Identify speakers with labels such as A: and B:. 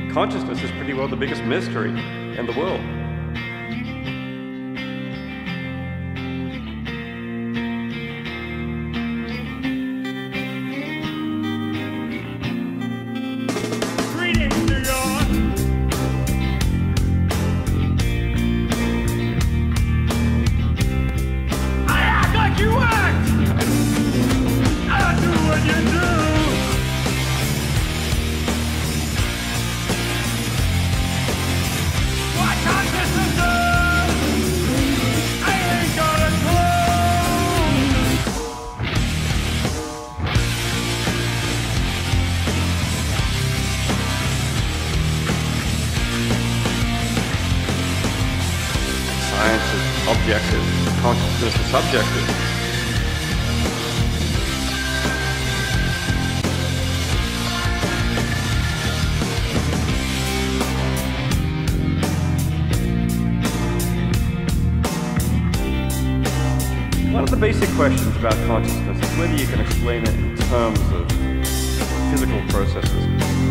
A: consciousness is pretty well the biggest mystery in the world. Science is objective, consciousness is subjective. One of the basic questions about consciousness is whether you can explain it in terms of physical processes.